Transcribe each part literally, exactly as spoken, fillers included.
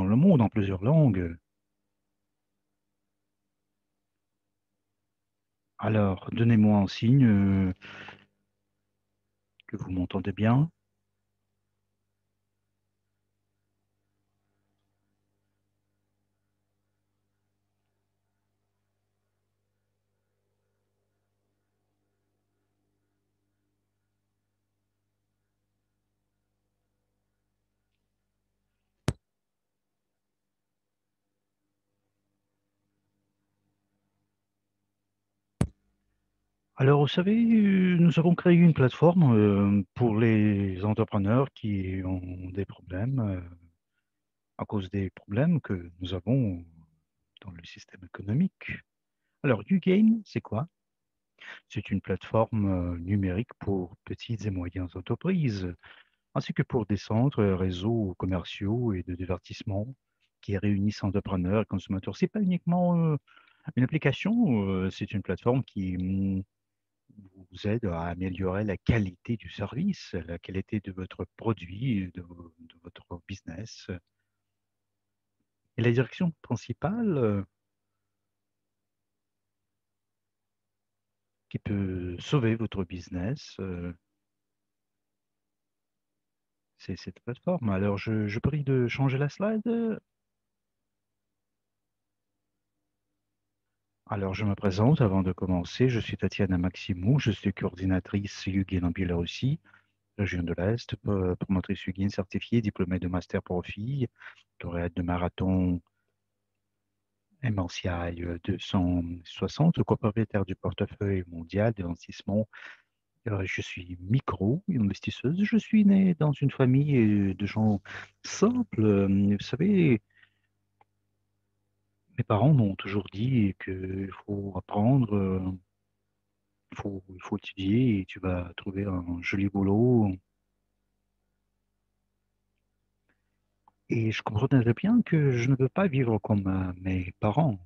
le monde en plusieurs langues. Alors, donnez-moi un signe euh, que vous m'entendez bien. Alors, vous savez, euh, nous avons créé une plateforme euh, pour les entrepreneurs qui ont des problèmes euh, à cause des problèmes que nous avons dans le système économique. Alors, YouGain, c'est quoi? C'est une plateforme euh, numérique pour petites et moyennes entreprises, ainsi que pour des centres, euh, réseaux commerciaux et de divertissement qui réunissent entrepreneurs et consommateurs. C'est pas uniquement euh, une application, euh, c'est une plateforme qui hum, vous aide à améliorer la qualité du service, la qualité de votre produit, de, de votre business. Et la direction principale euh, qui peut sauver votre business, euh, c'est cette plateforme. Alors, je, je prie de changer la slide. Alors, je me présente avant de commencer. Je suis Tatiana Maximou. Je suis coordinatrice Yugen en Biélorussie, région de l'Est, euh, promotrice Yugen certifiée, diplômée de master profil, lauréate de marathon M R C I deux cent soixante, copropriétaire du portefeuille mondial d'investissement. Euh, Je suis micro-investisseuse. Je suis née dans une famille euh, de gens simples. Euh, Vous savez, mes parents m'ont toujours dit qu'il faut apprendre. euh, Il faut, il faut étudier et tu vas trouver un joli boulot. Et je comprenais bien que je ne veux pas vivre comme euh, mes parents.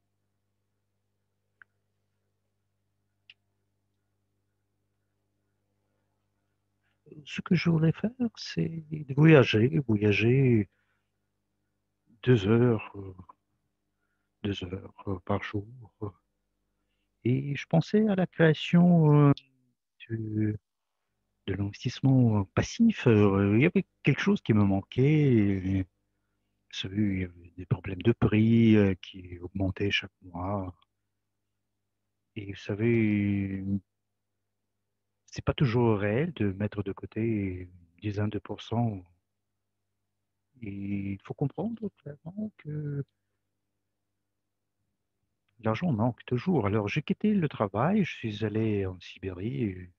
Ce que je voulais faire, c'est de voyager, voyager deux heures, euh, deux heures euh, par jour. Et je pensais à la création euh, du- de l'investissement passif. Euh, Il y avait quelque chose qui me manquait. Vous savez, il y avait des problèmes de prix euh, qui augmentaient chaque mois. Et vous savez, c'est pas toujours réel de mettre de côté une dizaine de pourcents. Et il faut comprendre clairement que l'argent manque toujours. Alors, j'ai quitté le travail, je suis allé en Sibérie,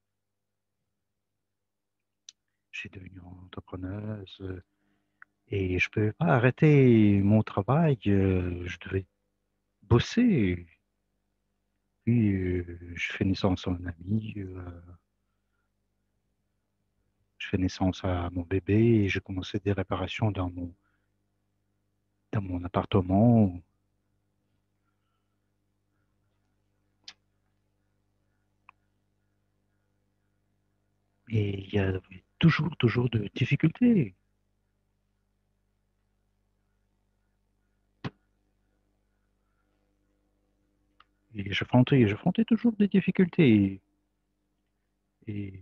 j'ai devenu entrepreneuse et je ne pouvais pas arrêter mon travail. euh, Je devais bosser. Puis, euh, je fais naissance à un ami, euh, je fais naissance à mon bébé et j'ai commencé des réparations dans mon, dans mon appartement. Et il y a toujours, toujours de difficultés. Et j'affrontais, j'affrontais toujours des difficultés. Et,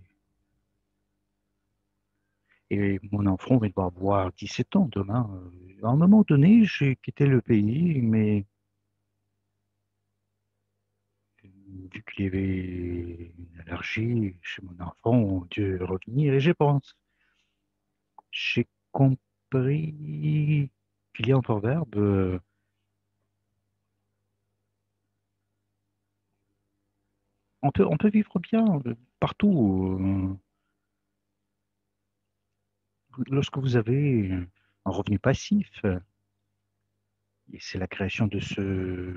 et mon enfant, il va avoir dix-sept ans demain. À un moment donné, j'ai quitté le pays, mais vu qu'il y avait une allergie chez mon enfant, on dû revenir. Et je pense, j'ai compris qu'il y a un proverbe, euh, on peut, on peut vivre bien euh, partout. euh, Lorsque vous avez un revenu passif, et c'est la création de ce,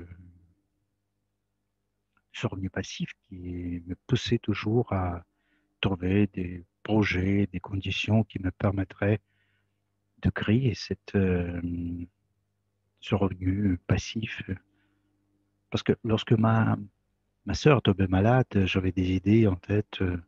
ce revenu passif qui me poussait toujours à trouver des projets, des conditions qui me permettraient de créer cette, euh, ce revenu passif. Parce que lorsque ma, ma sœur tombait malade, j'avais des idées en tête. euh,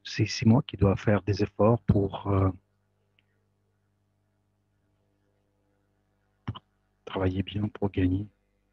c'est c'est moi qui dois faire des efforts pour euh, travailler bien, pour gagner.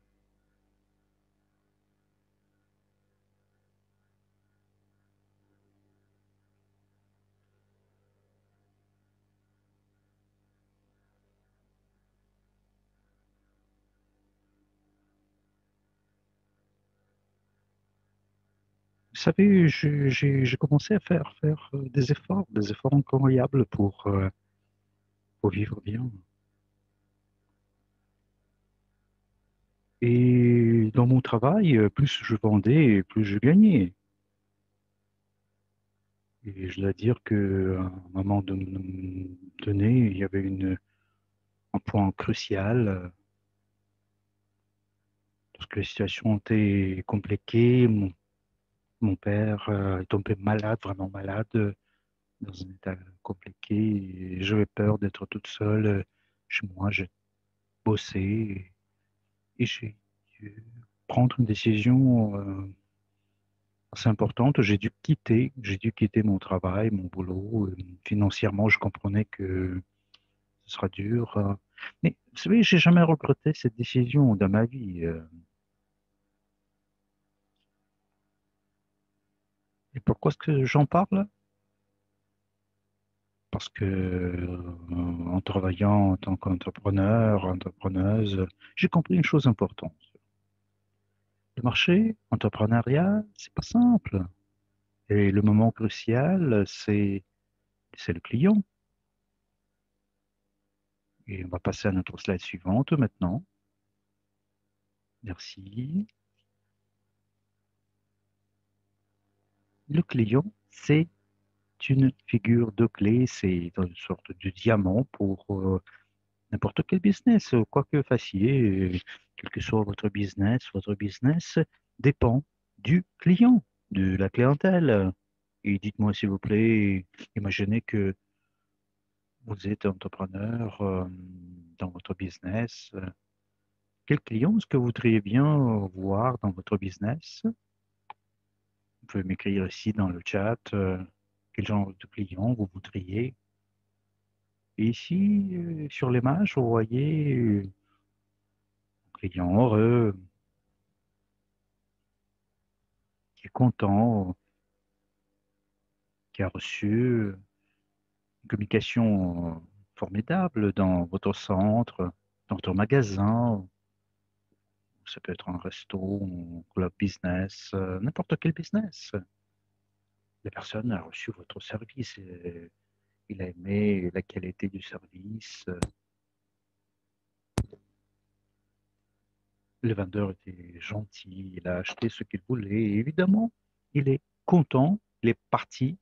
Vous savez, je- j'ai j'ai commencé à faire, faire euh, des efforts, des efforts incroyables pour, euh, pour vivre bien. Et dans mon travail, euh, plus je vendais, plus je gagnais. Et je dois dire qu'à un moment don- donné, il y avait une, un point crucial. euh, Lorsque la situation était compliquée, mon, mon père euh, est tombé malade, vraiment malade, euh, dans un état compliqué. Et j'avais peur d'être toute seule euh, chez moi. J'ai bossé et, et j'ai dû prendre une décision euh, assez importante. J'ai dû quitter, j'ai dû quitter mon travail, mon boulot. Euh, Financièrement, je comprenais que ce sera dur. euh. Mais vous savez, j'ai jamais regretté cette décision dans ma vie. euh. Et pourquoi est-ce que j'en parle? Parce que euh, en travaillant en tant qu'entrepreneur, entrepreneuse, j'ai compris une chose importante. Le marché, entrepreneuriat, c'est pas simple. Et le moment crucial, c'est c'est le client. Et on va passer à notre slide suivante maintenant. Merci. Le client, c'est une figure de clé, c'est une sorte de diamant pour euh, n'importe quel business, quoi que fassiez, euh, quel que soit votre business, votre business dépend du client, de la clientèle. Et dites-moi s'il vous plaît, imaginez que vous êtes entrepreneur euh, dans votre business. euh, Quel client est-ce que vous voudriez bien voir dans votre business? Vous pouvez m'écrire ici dans le chat euh, quel genre de client vous voudriez. Et ici, euh, sur l'image, vous voyez euh, un client heureux, qui est content, qui a reçu une communication euh, formidable dans votre centre, dans votre magasin. Ça peut être un resto, un club business, euh, n'importe quel business. La personne a reçu votre service, et il a aimé la qualité du service. Le vendeur était gentil, il a acheté ce qu'il voulait. Et évidemment, il est content, il est parti.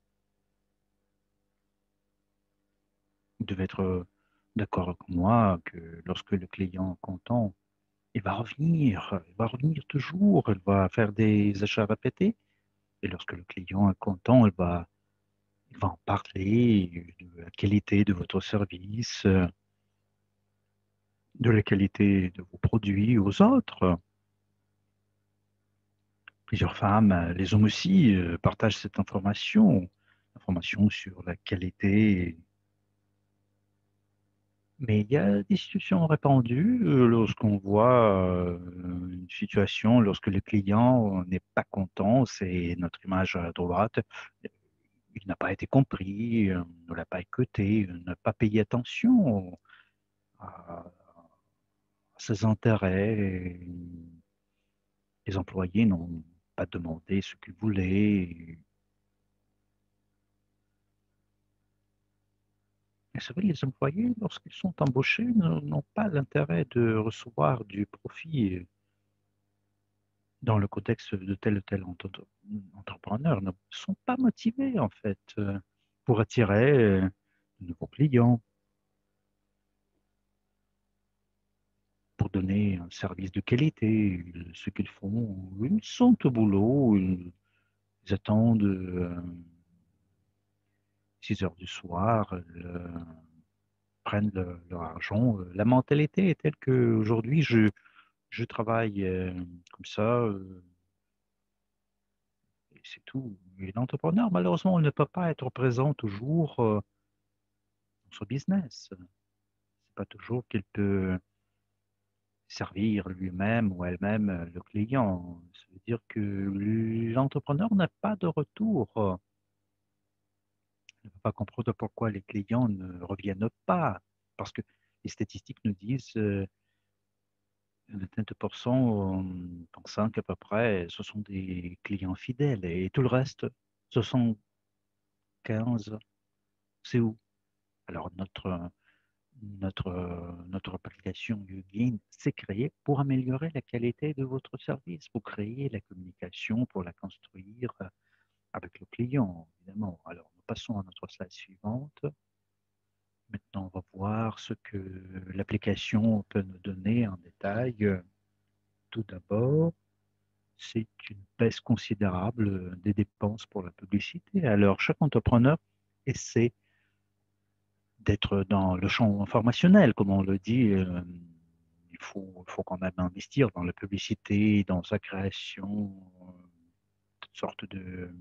Vous devez être euh, d'accord avec moi que lorsque le client est content, il va revenir, il va revenir toujours, il va faire des achats répétés. Et lorsque le client est content, il va, il va en parler de la qualité de votre service, euh, de la qualité de vos produits aux autres. Plusieurs femmes, euh, les hommes aussi, euh, partagent cette information, information sur la qualité. Mais il y a des situations répandues euh, lorsqu'on voit euh, une situation, lorsque le client n'est pas content, c'est notre image à droite, il n'a pas été compris, euh, on ne l'a pas écouté, on n'a pas payé attention à, à ses intérêts. Et les employés n'ont pas demandé ce qu'ils voulaient. Et c'est vrai, les employés, lorsqu'ils sont embauchés, n'ont n'ont pas l'intérêt de recevoir du profit dans le contexte de tel ou tel entre- entrepreneur, ne sont pas motivés en fait euh, pour attirer euh, de nouveaux clients, pour donner un service de qualité. Ils- Ce qu'ils font, ils sont au boulot, ils, ils attendent euh, six heures du soir, ils euh, prennent le- leur argent. La mentalité est telle qu'aujourd'hui, je, je travaille euh, comme ça. euh, c'est tout. Et l'entrepreneur, malheureusement, il ne peut pas être présent toujours euh, dans son business. C'est pas toujours qu'il peut servir lui-même ou elle-même euh, le client. Ça veut dire que l'entrepreneur n'a pas de retour. Il ne peut pas comprendre pourquoi les clients ne reviennent pas. Parce que les statistiques nous disent euh, vingt pour cent, cinq à peu près, ce sont des clients fidèles. Et tout le reste, ce sont quinze. C'est où? Alors, notre, notre, notre application YouGain s'est créée pour améliorer la qualité de votre service, pour créer la communication, pour la construire avec le client, évidemment. Alors, nous passons à notre slide suivante. Maintenant, on va voir ce que l'application peut nous donner en détail. Tout d'abord, c'est une baisse considérable des dépenses pour la publicité. Alors, chaque entrepreneur essaie d'être dans le champ informationnel, comme on le dit. Euh, il faut, il faut quand même investir dans la publicité, dans sa création, euh, toutes sortes de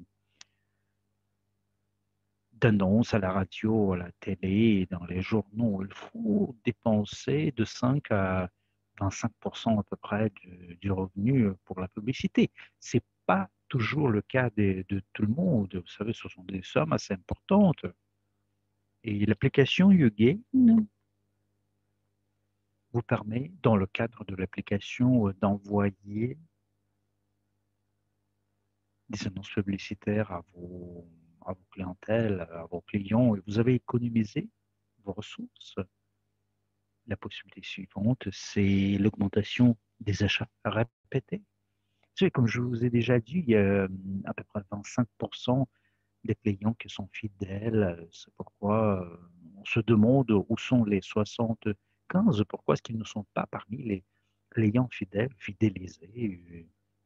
d'annonces à la radio, à la télé, dans les journaux. Il faut dépenser de cinq à vingt-cinq pour cent à peu près du, du revenu pour la publicité. Ce n'est pas toujours le cas de, de tout le monde. Vous savez, ce sont des sommes assez importantes. Et l'application YouGain vous permet, dans le cadre de l'application, d'envoyer des annonces publicitaires à vos, à vos clientèles, à vos clients, et vous avez économisé vos ressources. La possibilité suivante, c'est l'augmentation des achats répétés. Tu sais, comme je vous ai déjà dit, il y a à peu près vingt-cinq pour cent des clients qui sont fidèles. C'est pourquoi euh, on se demande où sont les soixante-quinze, pourquoi est-ce qu'ils ne sont pas parmi les clients fidèles, fidélisés.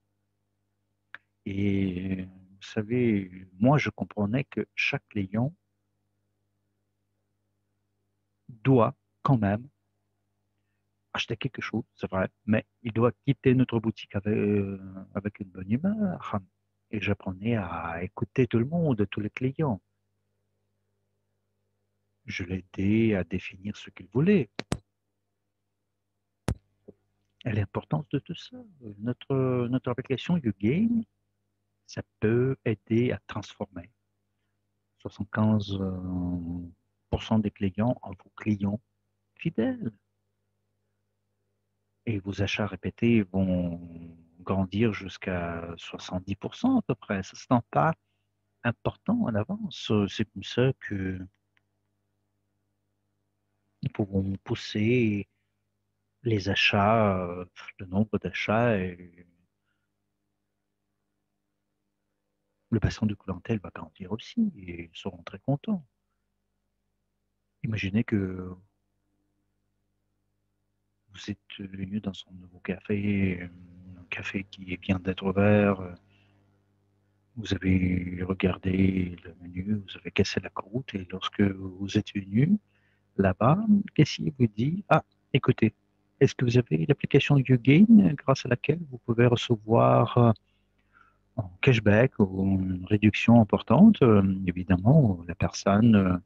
Et vous savez, moi, je comprenais que chaque client doit quand même acheter quelque chose, c'est vrai, mais il doit quitter notre boutique avec, euh, avec une bonne humeur. Et j'apprenais à écouter tout le monde, tous les clients. Je l'aidais à définir ce qu'il voulait. Et l'importance de tout ça, notre, notre application YouGain, ça peut aider à transformer soixante-quinze pour cent des clients en vos clients fidèles. Et vos achats répétés vont grandir jusqu'à soixante-dix pour cent à peu près. Ça, c'est un pas important en avance. C'est comme ça que nous pouvons pousser les achats, euh, le nombre d'achats, et le bassin de clientèle va grandir aussi et ils seront très contents. Imaginez que vous êtes venu dans un nouveau café, un café qui vient d'être ouvert, vous avez regardé le menu, vous avez cassé la croûte et lorsque vous êtes venu là-bas, qu'est-ce qu'il vous dit? Ah, écoutez, est-ce que vous avez l'application YouGain grâce à laquelle vous pouvez recevoir euh, en cashback ou une réduction importante? Euh, évidemment, la personne euh,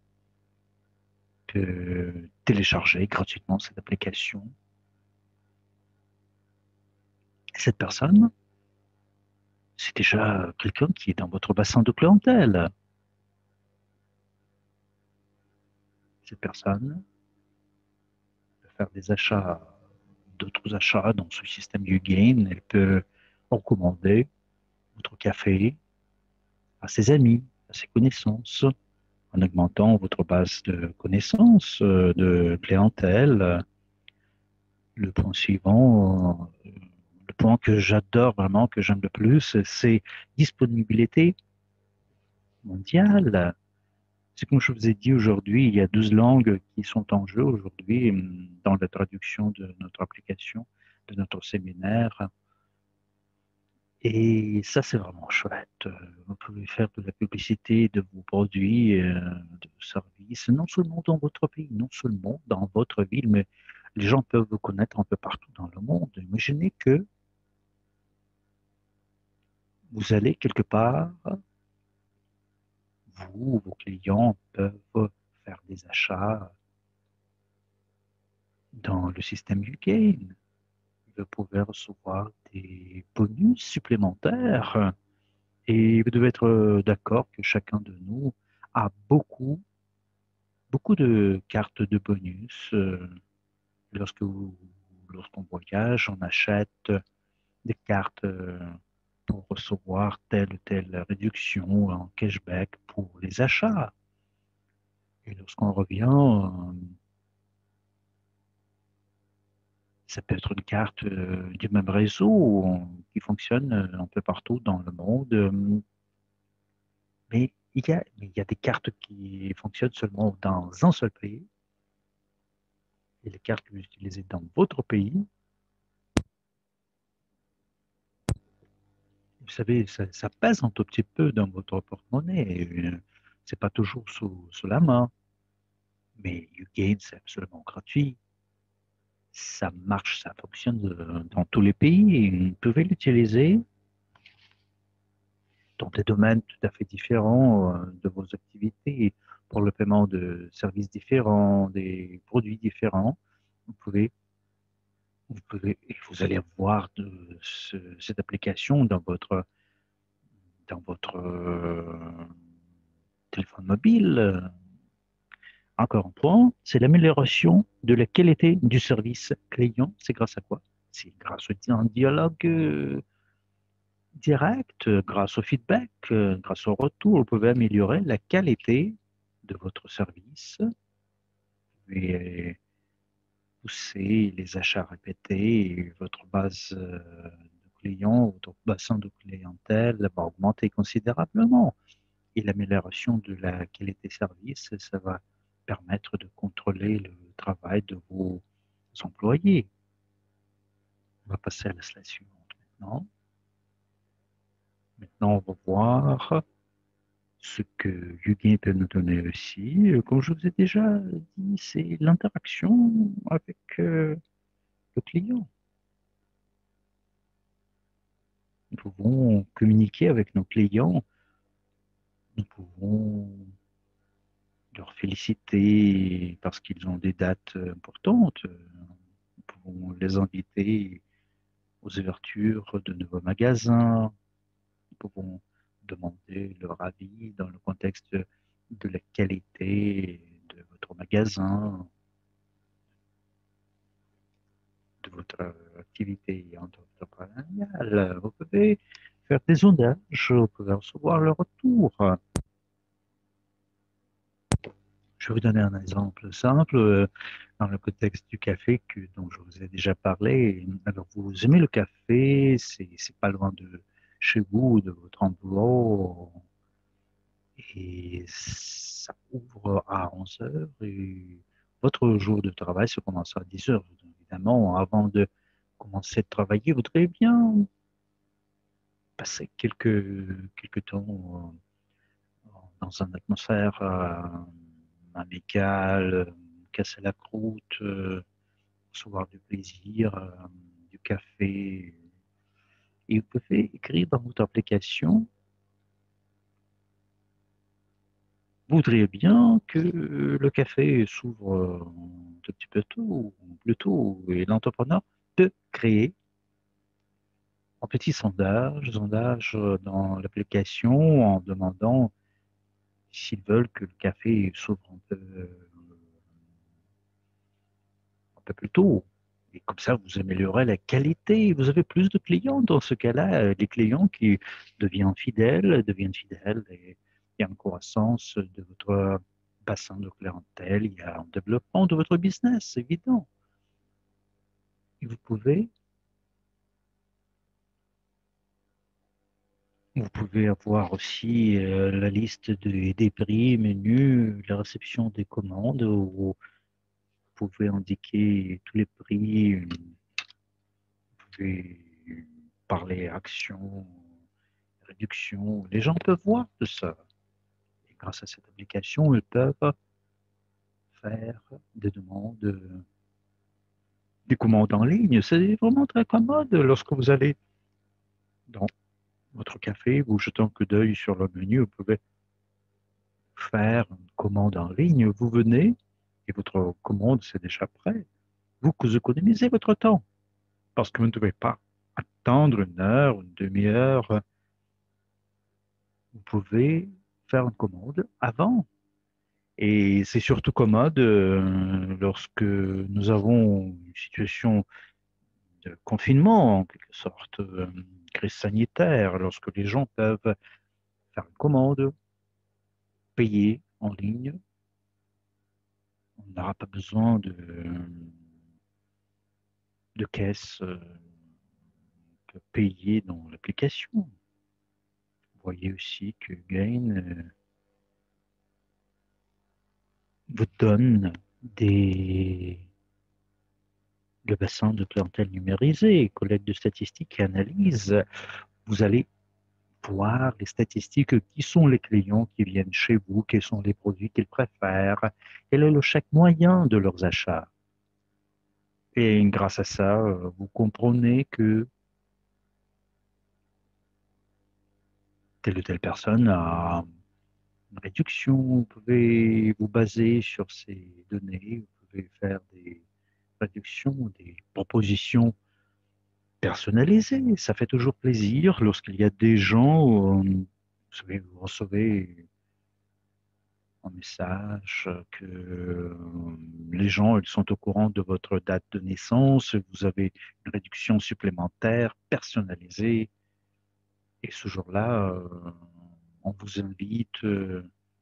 peut télécharger gratuitement cette application. Cette personne, c'est déjà quelqu'un qui est dans votre bassin de clientèle. Cette personne peut faire des achats, d'autres achats dans ce système YouGain. Elle peut recommander votre café à ses amis, à ses connaissances, en augmentant votre base de connaissances, euh, de clientèle. Le point suivant, euh, le point que j'adore vraiment, que j'aime le plus, c'est disponibilité mondiale. C'est comme je vous ai dit aujourd'hui, il y a douze langues qui sont en jeu aujourd'hui hum, dans la traduction de notre application, de notre séminaire. Et ça, c'est vraiment chouette. Euh, Vous pouvez faire de la publicité de vos produits, euh, de vos services, non seulement dans votre pays, non seulement dans votre ville, mais les gens peuvent vous connaître un peu partout dans le monde. Imaginez que Vous allez quelque part, vous, vos clients peuvent faire des achats dans le système YouGain. Vous pouvez recevoir des bonus supplémentaires et vous devez être d'accord que chacun de nous a beaucoup, beaucoup de cartes de bonus. Lorsque vous, lorsqu'on voyage, on achète des cartes pour recevoir telle ou telle réduction en cashback pour les achats. Et lorsqu'on revient, euh, ça peut être une carte euh, du même réseau euh, qui fonctionne euh, un peu partout dans le monde. euh, mais il y a, il y a des cartes qui fonctionnent seulement dans un seul pays. Et les cartes que vous utilisez dans votre pays, vous savez, ça, ça pèse un tout petit peu dans votre porte-monnaie. Euh, C'est pas toujours sous, sous la main. Mais YouGain, c'est absolument gratuit. Ça marche, ça fonctionne euh, dans tous les pays et vous pouvez l'utiliser dans des domaines tout à fait différents euh, de vos activités pour le paiement de services différents, des produits différents. Vous pouvez, vous pouvez, et vous allez voir de ce- cette application dans votre, dans votre euh, téléphone mobile. Encore un point, c'est l'amélioration de la qualité du service client. C'est grâce à quoi? C'est grâce à un dialogue euh, direct, euh, grâce au feedback, euh, grâce au retour. Vous pouvez améliorer la qualité de votre service et pousser les achats répétés et votre base euh, de clients, votre bassin de clientèle va augmenter considérablement. Et l'amélioration de la qualité service, ça va permettre de contrôler le travail de vos employés. On va passer à la slide suivante maintenant. Maintenant, on va voir ce que YouGain peut nous donner aussi. Euh, Comme je vous ai déjà dit, c'est l'interaction avec euh, le client. Nous pouvons communiquer avec nos clients, nous pouvons leur féliciter parce qu'ils ont des dates importantes. Nous pouvons les inviter aux ouvertures de nouveaux magasins. Nous pouvons demander leur avis dans le contexte de la qualité de votre magasin, de votre activité entrepreneuriale. Vous pouvez faire des sondages, vous pouvez recevoir le retour. Je vais vous donner un exemple simple euh, dans le contexte du café que, dont je vous ai déjà parlé. Alors, vous aimez le café, c'est c'est pas loin de chez vous, de votre emploi, et ça ouvre à onze heures et votre jour de travail se commence à dix heures. Évidemment, avant de commencer de travailler, vous devriez bien passer quelques, quelques temps euh, dans une atmosphère euh, amicale, euh, casser la croûte, euh, recevoir du plaisir, euh, du café. Et vous pouvez écrire dans votre application, vous voudriez bien que le café s'ouvre euh, un tout petit peu tôt, ou plus tôt, et l'entrepreneur peut créer un petit sondage, sondage euh, dans l'application en demandant s'ils veulent que le café s'ouvre un peu, un peu plus tôt. Et comme ça, vous améliorez la qualité. Vous avez plus de clients dans ce cas-là. euh, Les clients qui deviennent fidèles, deviennent fidèles. Et il y a une croissance de votre bassin de clientèle, il y a un développement de votre business, c'est évident. Et vous pouvez, vous pouvez avoir aussi euh, la liste de- des prix, menus, la réception des commandes, où vous pouvez indiquer tous les prix, vous pouvez parler action, réduction. Les gens peuvent voir tout ça. Et grâce à cette application, ils peuvent faire des demandes, des commandes en ligne. C'est vraiment très commode lorsque vous allez dans votre café, vous jetez un coup d'œil sur le menu, vous pouvez faire une commande en ligne, vous venez et votre commande, c'est déjà prêt. Vous, vous économisez votre temps parce que vous ne devez pas attendre une heure, une demi-heure. Vous pouvez faire une commande avant. Et c'est surtout commode euh, lorsque nous avons une situation de confinement, en quelque sorte, euh, crise sanitaire, lorsque les gens peuvent faire une commande, payer en ligne. On n'aura pas besoin de, de caisse euh, que payer dans l'application. Vous voyez aussi que Gain euh, vous donne des, le bassin de clientèle numérisé, collecte de statistiques et analyse. Vous allez voir les statistiques, qui sont les clients qui viennent chez vous, quels sont les produits qu'ils préfèrent, quel est le chèque moyen de leurs achats. Et grâce à ça, euh, vous comprenez que telle ou telle personne a une réduction. Vous pouvez vous baser sur ces données, vous pouvez faire des réductions, des propositions personnalisées. Ça fait toujours plaisir lorsqu'il y a des gens, euh, vous savez, vous recevez un message que euh, les gens ils sont au courant de votre date de naissance, vous avez une réduction supplémentaire personnalisée. Et ce jour-là, euh, on vous invite, euh,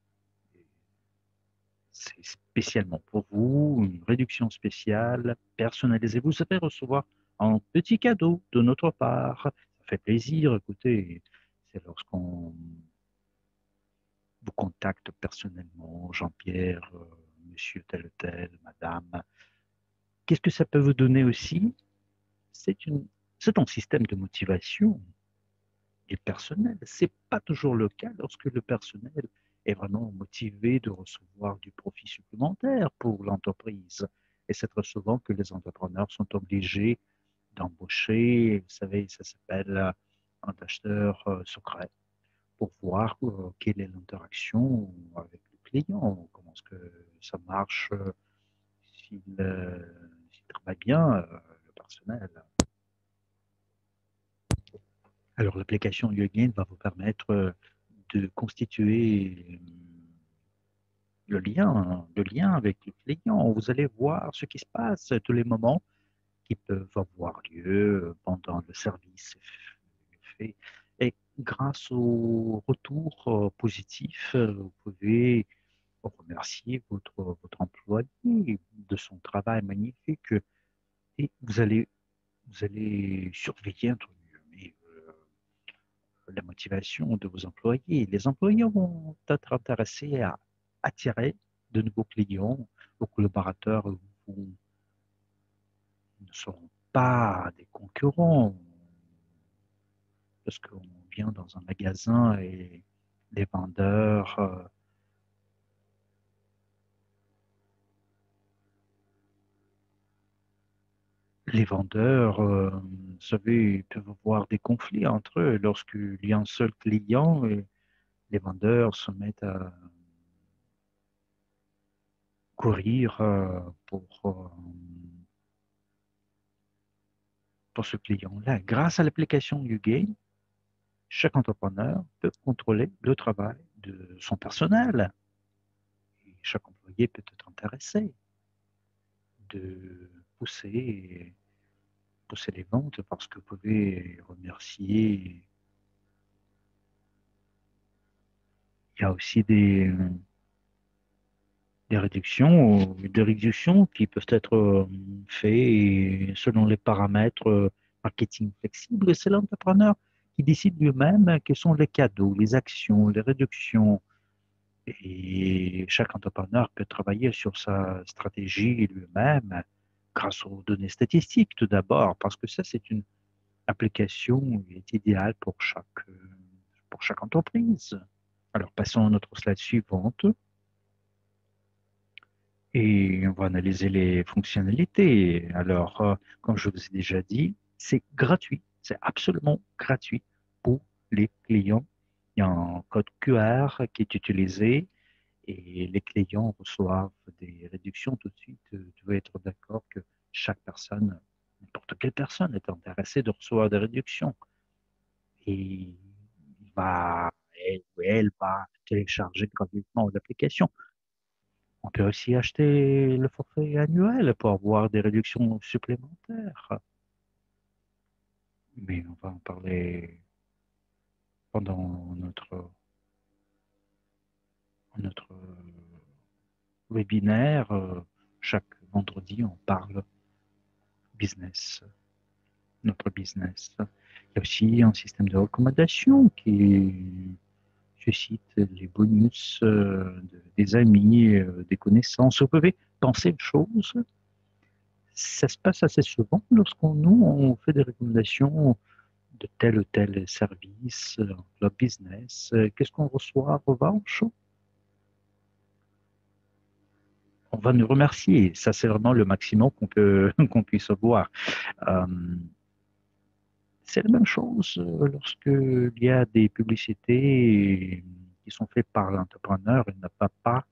c'est spécialement pour vous, une réduction spéciale personnalisée. Vous allez recevoir un petit cadeau de notre part. Ça fait plaisir. Écoutez, c'est lorsqu'on vous contacte personnellement, Jean-Pierre, euh, monsieur tel ou tel, madame. Qu'est-ce que ça peut vous donner aussi? C'est une, c'est un système de motivation du personnel. C'est pas toujours le cas lorsque le personnel est vraiment motivé de recevoir du profit supplémentaire pour l'entreprise. Et c'est très souvent que les entrepreneurs sont obligés d'embaucher, vous savez, ça s'appelle euh, un acheteur euh, secret pour voir euh, quelle est l'interaction avec le client, comment est-ce que ça marche, euh, s'il euh, s'il travaille bien, euh, le personnel. Alors, l'application YouGain va vous permettre euh, de constituer euh, le lien, le lien avec le client. Vous allez voir ce qui se passe à tous les moments qui peuvent avoir lieu pendant le service fait. Et grâce au retour euh, positif, euh, vous pouvez remercier votre, votre employé de son travail magnifique et vous allez, vous allez surveiller entre guillemets, euh, la motivation de vos employés. Les employés vont être intéressés à attirer de nouveaux clients. Vos collaborateurs vous, ne seront pas des concurrents parce qu'on vient dans un magasin et les vendeurs euh, les vendeurs, euh, vous savez, peuvent avoir des conflits entre eux. Lorsqu'il y a un seul client, et les vendeurs se mettent à courir euh, pour, euh, pour ce client-là. Grâce à l'application YouGain, chaque entrepreneur peut contrôler le travail de son personnel. Et chaque employé peut être intéressé de pousser, pousser les ventes parce que vous pouvez remercier. Il y a aussi des, des réductions, des réductions qui peuvent être euh, faites selon les paramètres euh, marketing flexible. C'est l'entrepreneur qui décide lui-même quels sont les cadeaux, les actions, les réductions. Et chaque entrepreneur peut travailler sur sa stratégie lui-même grâce aux données statistiques tout d'abord, parce que ça, c'est une application qui est idéale pour chaque, pour chaque entreprise. Alors, passons à notre slide suivante. Et on va analyser les fonctionnalités. Alors, euh, comme je vous ai déjà dit, c'est gratuit, c'est absolument gratuit pour les clients. Il y a un code Q R qui est utilisé et les clients reçoivent des réductions tout de suite. Tu dois être d'accord que chaque personne, n'importe quelle personne est intéressée de recevoir des réductions. Et il va, elle ou elle va télécharger gratuitement l'application. On peut aussi acheter le forfait annuel pour avoir des réductions supplémentaires. Mais on va en parler pendant notre, notre webinaire. Chaque vendredi, on parle business, notre business. Il y a aussi un système de recommandation qui suscite les bonus euh, de- des amis, euh, des connaissances. Vous pouvez penser une chose, ça se passe assez souvent lorsqu'on nous on fait des recommandations de tel ou tel service, euh, leur business. Euh, Qu'est-ce qu'on reçoit en revanche? On va nous remercier. Ça, c'est vraiment le maximum qu'on peut qu'on puisse avoir. Euh, c'est la même chose euh, lorsqu'il y a des publicités qui sont faites par l'entrepreneur. Il n'a pas, pas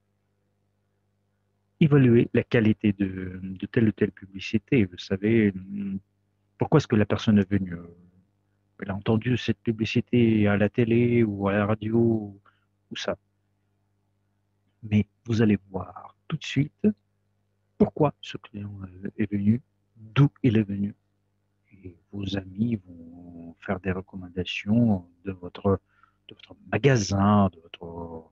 évalué la qualité de, de telle ou telle publicité. Vous savez, pourquoi est-ce que la personne est venue? Elle a entendu cette publicité à la télé ou à la radio ou ça. Mais vous allez voir tout de suite pourquoi ce client est venu, d'où il est venu. Et vos amis vont faire des recommandations de votre, de votre magasin, de votre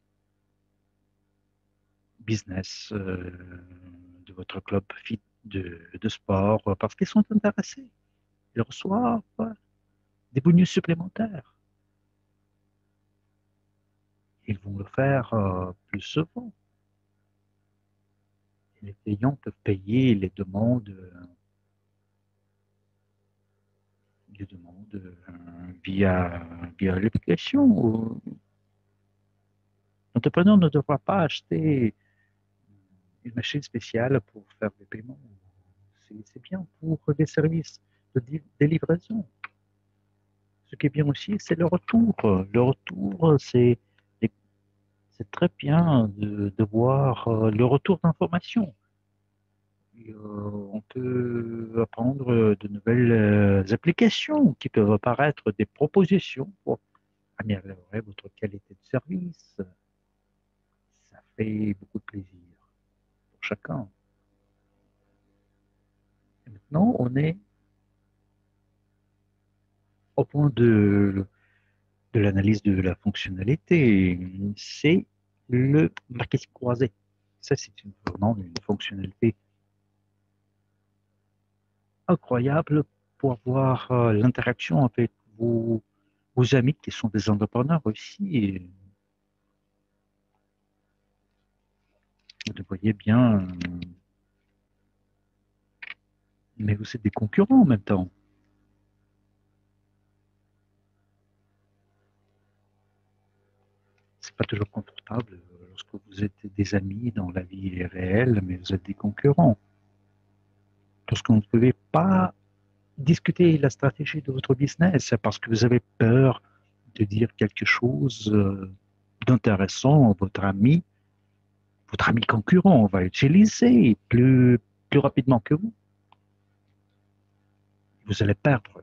business, euh, de votre club fit de, de sport, parce qu'ils sont intéressés. Ils reçoivent des bonus supplémentaires. Ils vont le faire euh, plus souvent. Les clients peuvent payer les demandes, les demandes euh, via, via l'application. L'entrepreneur ne devra pas acheter une machine spéciale pour faire des paiements. C'est bien pour les services de, de livraison. Ce qui est bien aussi, c'est le retour. Le retour, c'est c'est très bien de, de voir euh, le retour d'informations. Et, euh, on peut apprendre de nouvelles euh, applications qui peuvent apparaître, des propositions pour améliorer votre qualité de service. Ça fait beaucoup de plaisir pour chacun. Et maintenant, on est au point de, de l'analyse de la fonctionnalité. C'est le marketing croisé. Ça, c'est une, vraiment une fonctionnalité incroyable pour avoir euh, l'interaction avec vos, vos amis qui sont des entrepreneurs aussi. Et vous le voyez bien, euh, mais vous êtes des concurrents en même temps. C'est pas toujours confortable euh, lorsque vous êtes des amis dans la vie réelle, mais vous êtes des concurrents. Lorsque vous ne pouvez pas discuter la stratégie de votre business parce que vous avez peur de dire quelque chose euh, d'intéressant à votre ami, votre ami concurrent va utiliser plus, plus rapidement que vous. Vous allez perdre.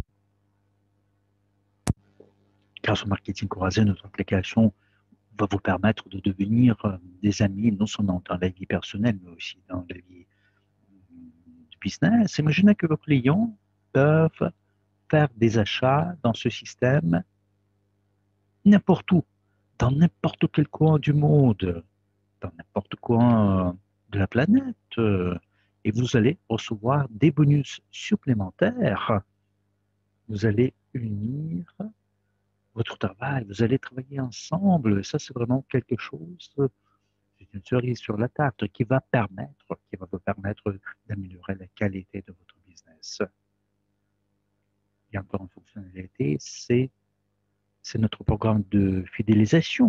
Grâce au marketing croisé, notre application va vous permettre de devenir euh, des amis, non seulement dans la vie personnelle, mais aussi dans la vie euh, du business. Imaginez que vos clients peuvent faire des achats dans ce système n'importe où, dans n'importe quel coin du monde, dans n'importe coin euh, de la planète, euh, et vous allez recevoir des bonus supplémentaires. Vous allez unir votre travail, vous allez travailler ensemble. Ça, c'est vraiment quelque chose, c'est une cerise sur la tarte qui va permettre, qui va vous permettre d'améliorer la qualité de votre business. Il y a encore une fonctionnalité, c'est c'est notre programme de fidélisation.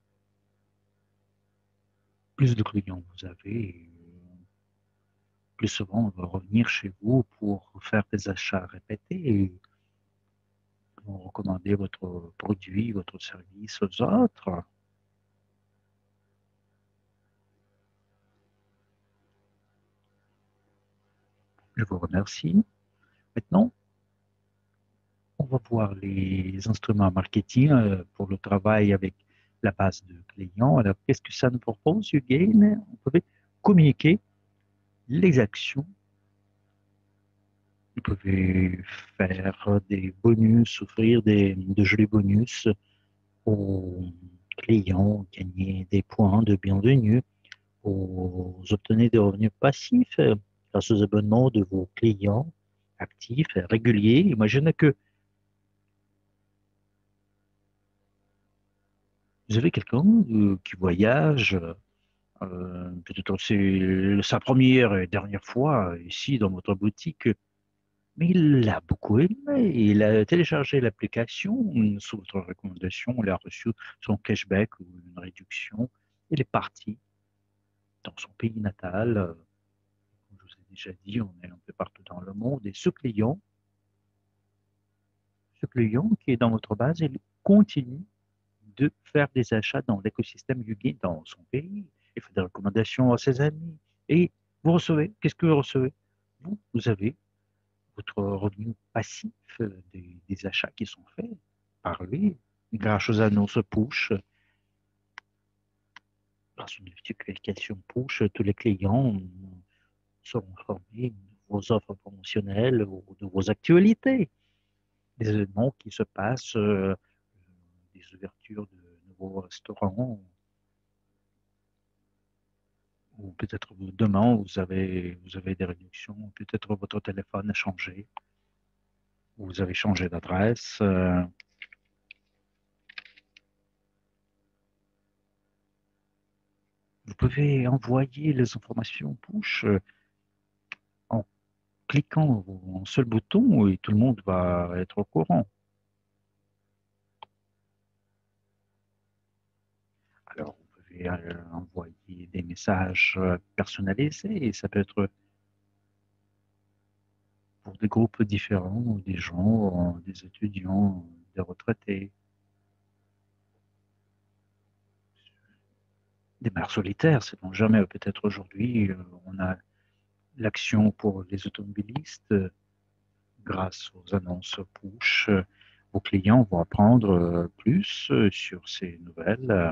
Plus de clients vous avez, plus souvent on va revenir chez vous pour faire des achats répétés. Et vont recommander votre produit, votre service aux autres. Je vous remercie. Maintenant, on va voir les instruments marketing euh, pour le travail avec la base de clients. Alors, qu'est-ce que ça nous propose, Eugène? On peut communiquer les actions. Vous pouvez faire des bonus, offrir des, de jolis bonus aux clients, gagner des points de bienvenue, vous obtenez des revenus passifs euh, grâce aux abonnements de vos clients actifs, euh, réguliers. Imaginez que vous avez quelqu'un euh, qui voyage, euh, peut-être c'est sa première et dernière fois euh, ici dans votre boutique, mais il l'a beaucoup aimé. Il a téléchargé l'application euh, sous votre recommandation, il a reçu son cashback ou une réduction. Il est parti dans son pays natal. euh, Comme je vous ai déjà dit, on est un peu partout dans le monde. Et ce client, ce client qui est dans votre base, il continue de faire des achats dans l'écosystème Yugi dans son pays. Il fait des recommandations à ses amis. Et vous recevez, qu'est-ce que vous recevez? Vous, vous avez votre revenu passif euh, des, des achats qui sont faits par lui, grâce aux annonces push, grâce aux notifications push, tous les clients seront informés de vos offres promotionnelles ou de vos actualités, des événements qui se passent, euh, des ouvertures de nouveaux restaurants, ou peut-être demain vous avez, vous avez des réductions, peut-être votre téléphone a changé, vous avez changé d'adresse. euh, Vous pouvez envoyer les informations push euh, en cliquant un seul bouton et tout le monde va être au courant. Alors, vous pouvez euh, envoyer des messages euh, personnalisés. Ça peut être pour des groupes différents, des gens, euh, des étudiants, des retraités, des mères solitaires, c'est bon jamais. Peut-être aujourd'hui, euh, on a l'action pour les automobilistes euh, grâce aux annonces push. Euh, vos clients vont apprendre euh, plus euh, sur ces nouvelles. Euh,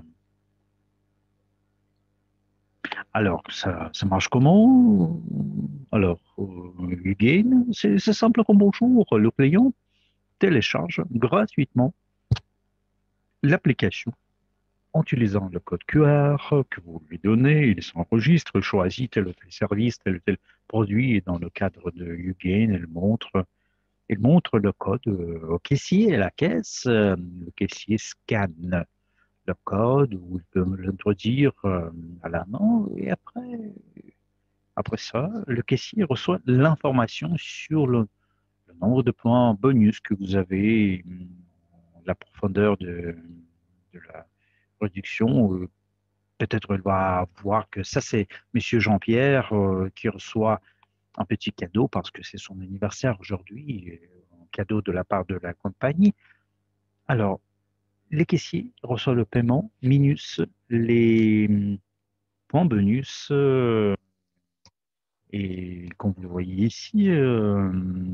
Alors, ça, ça marche comment? Alors, euh, Huguen, c'est c'est simple comme bonjour. Le client télécharge gratuitement l'application en utilisant le code Q R que vous lui donnez. Il s'enregistre, choisit tel ou tel service, tel ou tel produit. Et dans le cadre de Huguen, elle montre, elle montre le code euh, au caissier à la caisse. Euh, Le caissier scanne le code ou il peut me l'introduire euh, à la main et après Après ça, le caissier reçoit l'information sur le, le nombre de points bonus que vous avez, hum, la profondeur de, de la réduction. Euh, Peut-être elle va voir que ça, c'est Monsieur Jean-Pierre euh, qui reçoit un petit cadeau parce que c'est son anniversaire aujourd'hui, euh, un cadeau de la part de la compagnie. Alors, les caissiers reçoivent le paiement minus les hum, points bonus. euh, Et comme vous le voyez ici, euh,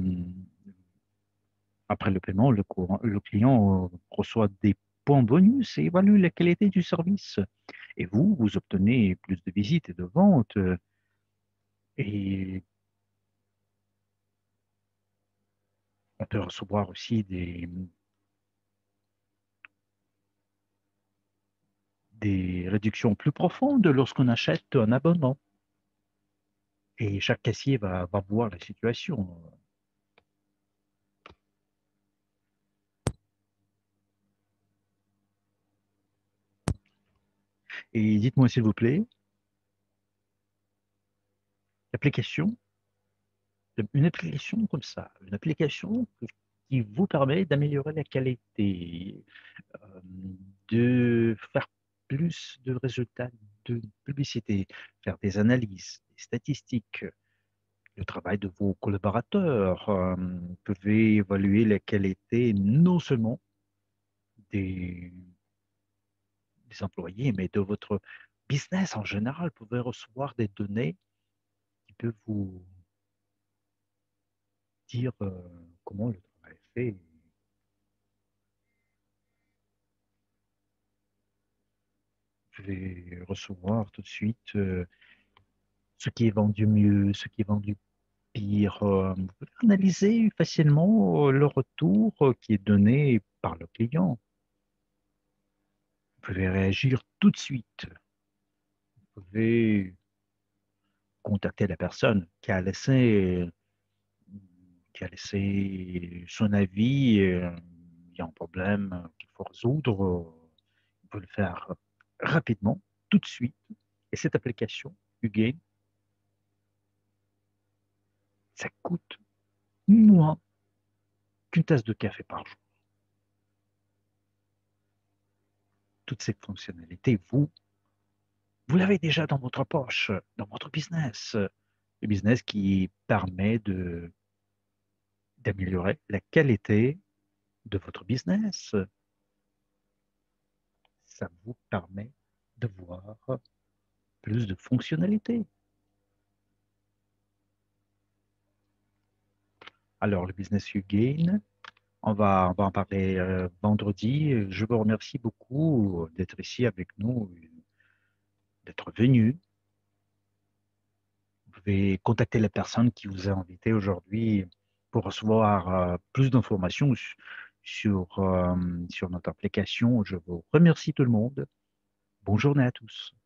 après le paiement, le, courant- le client euh, reçoit des points bonus et évalue la qualité du service. Et vous, vous obtenez plus de visites et de ventes. euh, Et on peut recevoir aussi des, des réductions plus profondes lorsqu'on achète un abonnement. Et chaque caissier va, va voir la situation. Et dites-moi s'il vous plaît, l'application une application comme ça, une application qui vous permet d'améliorer la qualité, euh, de faire plus de résultats de publicité, faire des analyses, des statistiques, le travail de vos collaborateurs. Euh, vous pouvez évaluer la qualité non seulement des, des employés, mais de votre business en général. Vous pouvez recevoir des données qui peuvent vous dire euh, comment le travail est fait. Vous pouvez recevoir tout de suite euh, ce qui est vendu mieux, ce qui est vendu pire. Euh, vous pouvez analyser facilement euh, le retour euh, qui est donné par le client. Vous pouvez réagir tout de suite. Vous pouvez contacter la personne qui a laissé, qui a laissé son avis. Euh, il y a un problème qu'il faut résoudre. euh, Vous pouvez le faire rapidement, tout de suite. Et cette application, Ugain, ça coûte moins qu'une tasse de café par jour. Toutes ces fonctionnalités, vous, vous l'avez déjà dans votre poche, dans votre business. Le business qui permet de, d'améliorer la qualité de votre business. Ça vous permet de voir plus de fonctionnalités. Alors, le business you gain, on va, on va en parler euh, vendredi. Je vous remercie beaucoup d'être ici avec nous, d'être venu. Vous pouvez contacter la personne qui vous a invité aujourd'hui pour recevoir euh, plus d'informations su- sur, euh, sur notre application. Je vous remercie tout le monde. Bonne journée à tous.